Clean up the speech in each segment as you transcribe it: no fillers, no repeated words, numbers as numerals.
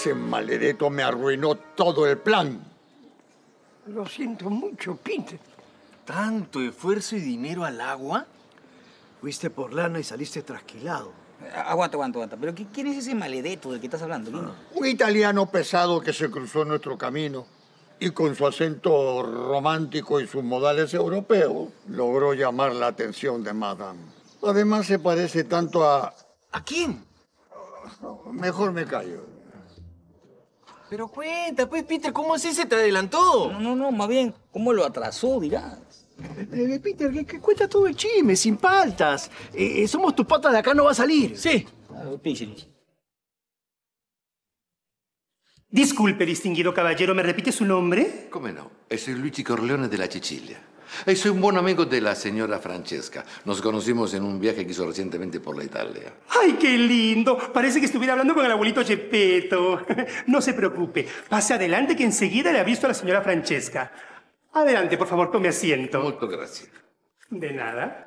Ese maledeto me arruinó todo el plan. Lo siento mucho, Peter. ¿Tanto esfuerzo y dinero al agua? Fuiste por lana y saliste trasquilado. Aguanta. ¿Pero quién es ese maledeto del que estás hablando? Un italiano pesado que se cruzó en nuestro camino y con su acento romántico y sus modales europeos logró llamar la atención de Madame. Además se parece tanto a... ¿A quién? Mejor me callo. Pero cuenta, pues, Peter, ¿cómo así se te adelantó? No, más bien, ¿cómo lo atrasó, dirás? Peter, que cuenta todo el chisme, sin paltas. Somos tus patas, de acá no va a salir. Sí. Pixeris. Disculpe, distinguido caballero, ¿me repite su nombre? Come no? Soy Luigi Corleone de la Sicilia. Y soy un buen amigo de la señora Francesca. Nos conocimos en un viaje que hizo recientemente por la Italia. ¡Ay, qué lindo! Parece que estuviera hablando con el abuelito Gepetto. No se preocupe. Pase adelante que enseguida le ha visto a la señora Francesca. Adelante, por favor, tome asiento. Muchas gracias. De nada.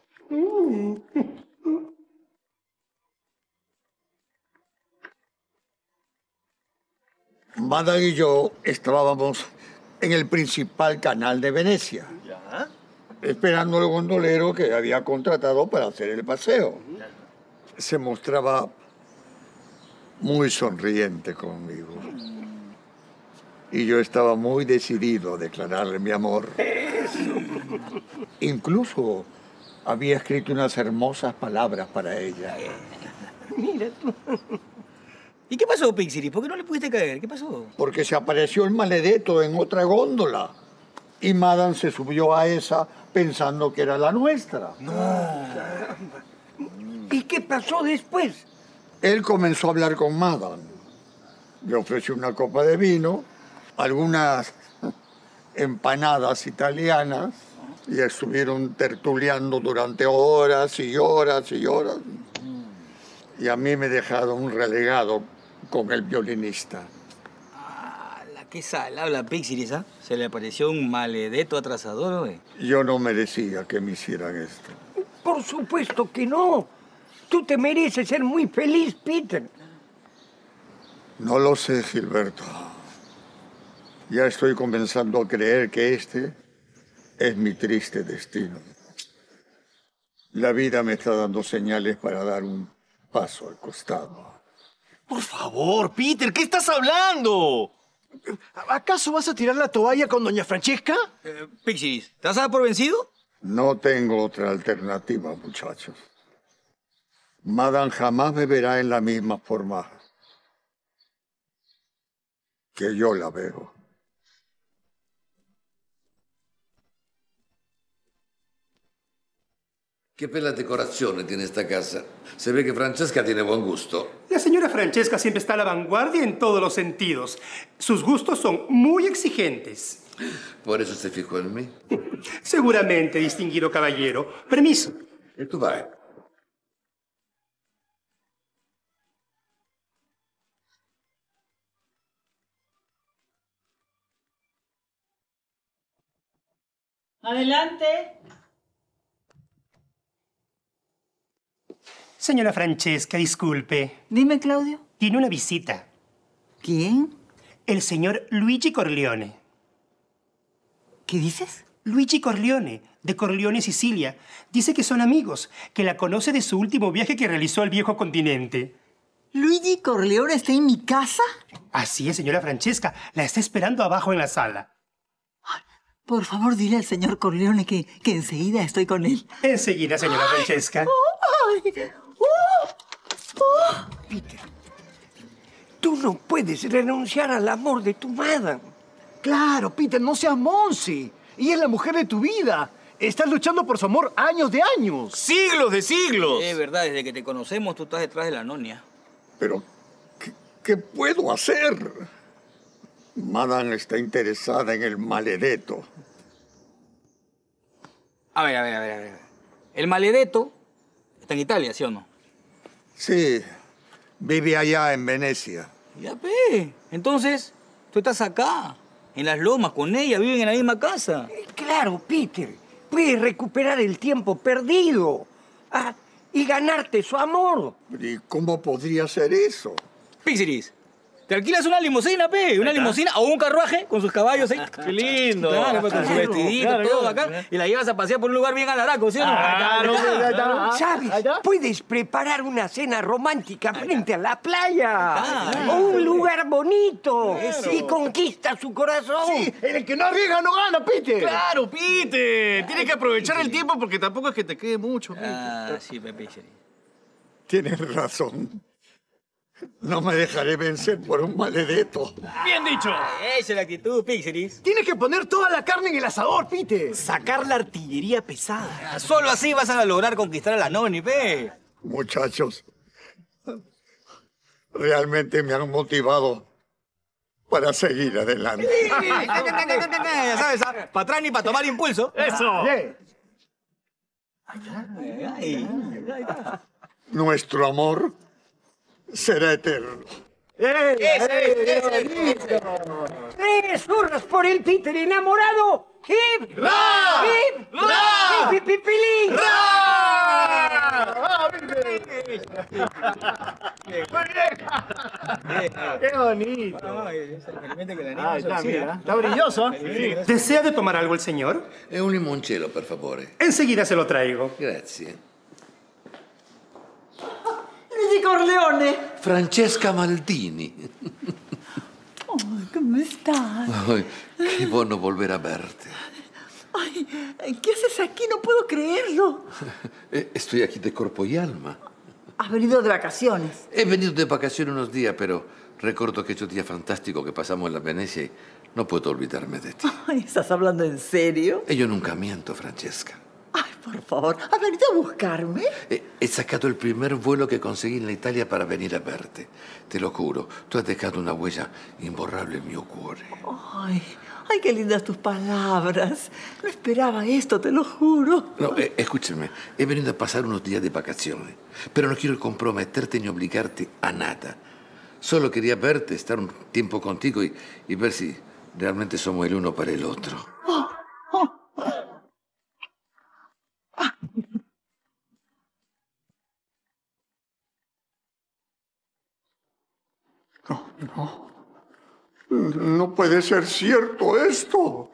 Madame y yo estábamos en el principal canal de Venecia, esperando al gondolero que había contratado para hacer el paseo. Se mostraba muy sonriente conmigo. Y yo estaba muy decidido a declararle mi amor. Incluso había escrito unas hermosas palabras para ella. Mira tú. ¿Y qué pasó, Pixeris? ¿Por qué no le pudiste caer? ¿Qué pasó? Porque se apareció el maledeto en otra góndola. Y Madame se subió a esa pensando que era la nuestra. ¿Y qué pasó después? Él comenzó a hablar con Madame. Le ofreció una copa de vino, algunas empanadas italianas, y estuvieron tertuleando durante horas y horas y horas. Y a mí me dejaron relegado con el violinista. ¿Qué sal habla Pixeris, ah? Se le apareció un maledeto atrasador, güey. Yo no merecía que me hicieran esto. Por supuesto que no. Tú te mereces ser muy feliz, Peter. No lo sé, Gilberto. Ya estoy comenzando a creer que este es mi triste destino. La vida me está dando señales para dar un paso al costado. Por favor, Peter, ¿qué estás hablando? ¿Acaso vas a tirar la toalla con doña Francesca? Pixeris, ¿te vas a dar por vencido? No tengo otra alternativa, muchachos. Madame jamás me verá en la misma forma que yo la veo. Qué bella decorazione tiene esta casa. Se ve que Francesca tiene buen gusto. La señora Francesca siempre está a la vanguardia en todos los sentidos. Sus gustos son muy exigentes. Por eso se fijó en mí. Seguramente, distinguido caballero. Permiso. Y tú vas. Adelante. Señora Francesca, disculpe. Dime, Claudio. Tiene una visita. ¿Quién? El señor Luigi Corleone. ¿Qué dices? Luigi Corleone, de Corleone, Sicilia. Dice que son amigos, que la conoce de su último viaje que realizó al viejo continente. ¿Luigi Corleone está en mi casa? Así es, señora Francesca. La está esperando abajo en la sala. Ay, por favor, dile al señor Corleone que enseguida estoy con él. Enseguida, señora Francesca. ¡Ay! Peter, tú no puedes renunciar al amor de tu madre. Claro, Peter, no seas monsi. Ella es la mujer de tu vida. Estás luchando por su amor años de años. ¡Siglos de siglos! Es verdad, desde que te conocemos tú estás detrás de la nonia. Pero, ¿qué puedo hacer? Madame está interesada en el maledeto. A ver. El maledeto está en Italia, ¿sí o no? Sí, vive allá en Venecia. Ya, pe. Entonces, tú estás acá, en las lomas, con ella, viven en la misma casa. Claro, Peter. Puedes recuperar el tiempo perdido. Y ganarte su amor. ¿Y cómo podría ser eso? Pixeris, Te alquilas una limusina, pe. Una limusina o un carruaje con sus caballos ahí. ¡Qué lindo! Claro, pues, con su vestidito, todo acá. Y la llevas a pasear por un lugar bien alaraco, ¿sí o no? ¿Sabes? Puedes preparar una cena romántica frente a la playa. O un lugar bonito. Y conquista su corazón. Sí, el que no arriesga no gana, Peter. ¡Claro, Peter! Tienes que aprovechar el tiempo porque tampoco es que te quede mucho, Peter. Ah, sí, Pepe. Tienes razón. No me dejaré vencer por un maledeto. ¡Bien dicho! Esa es la actitud, Pixeris. Tienes que poner toda la carne en el asador, Peter. Sacar la artillería pesada. Solo así vas a lograr conquistar a la Noni, pe. Muchachos, realmente me han motivado para seguir adelante. Ya sabes, para atrás ni para tomar impulso. ¡Eso! Nuestro amor será eterno. ¡Tres hurras por el Peter enamorado! ¡Hip! ¡Ra! ¡Hip! ¡Ra! ¡Hip, hip, hip, pilín! ¡Qué bonito! Está brilloso. ¿Desea de tomar algo el señor? Un limoncello, per favore. Enseguida se lo traigo. Grazie. Luigi Corleone. Francesca Maldini. ¿Cómo estás? Ay, qué bueno volver a verte. Ay, ¿qué haces aquí? No puedo creerlo. Estoy aquí de cuerpo y alma. Has venido de vacaciones. He venido de vacaciones unos días, pero recuerdo aquellos días fantásticos que pasamos en la Venecia y no puedo olvidarme de ti. Ay, ¿estás hablando en serio? E yo nunca miento, Francesca. Ay, por favor, ¿has venido a buscarme? He sacado el primer vuelo que conseguí en la Italia para venir a verte. Te lo juro, tú has dejado una huella imborrable en mi cuore. Ay, qué lindas tus palabras. No esperaba esto, te lo juro. No, escúchame, he venido a pasar unos días de vacaciones, pero no quiero comprometerte ni obligarte a nada. Solo quería verte, estar un tiempo contigo y ver si realmente somos el uno para el otro. No puede ser cierto esto.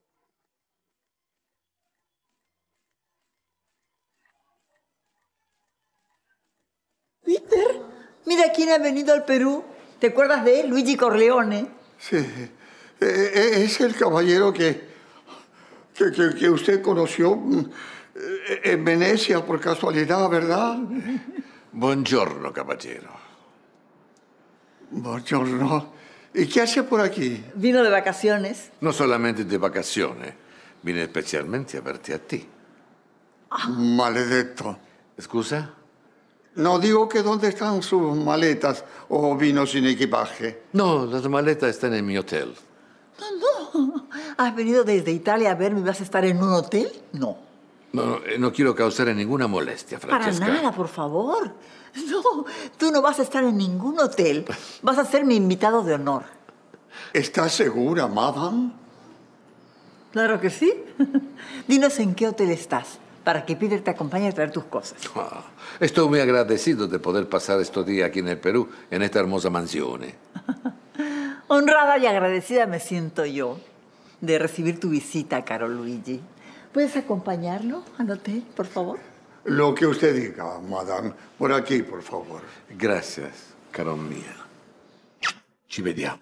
Peter, mira quién ha venido al Perú. ¿Te acuerdas de él? Luigi Corleone. Sí, es el caballero que usted conoció en Venecia por casualidad, ¿verdad? Buongiorno, caballero. Buongiorno. ¿Y qué hace por aquí? Vino de vacaciones. No solamente de vacaciones, vine especialmente a verte a ti. Maledetto. ¿Excusa? No, digo que ¿dónde están sus maletas o vino sin equipaje? No, las maletas están en mi hotel. No. ¿Has venido desde Italia a verme y vas a estar en un hotel? No. No quiero causar ninguna molestia, Francesca. Para nada, por favor. No, tú no vas a estar en ningún hotel. Vas a ser mi invitado de honor. ¿Estás segura, madame? Claro que sí. Dinos en qué hotel estás, para que Peter te acompañe a traer tus cosas. Estoy muy agradecido de poder pasar estos días aquí en el Perú, en esta hermosa mansión. Honrada y agradecida me siento yo de recibir tu visita, caro Luigi. ¿Puedes acompañarlo al hotel, por favor? Lo que usted diga, madame. Por aquí, por favor. Gracias, caro mía. Ci vediamo.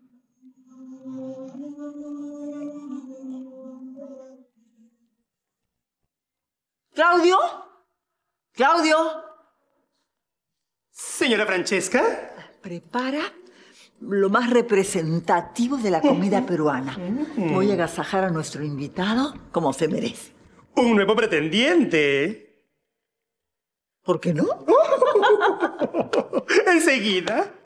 ¿Claudio? ¿Claudio? Señora Francesca. Prepara lo más representativo de la comida peruana. Voy a agasajar a nuestro invitado como se merece. Un nuevo pretendiente. ¿Por qué no? Enseguida.